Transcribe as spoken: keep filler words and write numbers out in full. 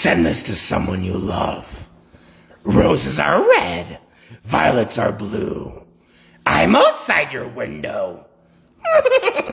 Send this to someone you love. Roses are red. Violets are blue. I'm outside your window.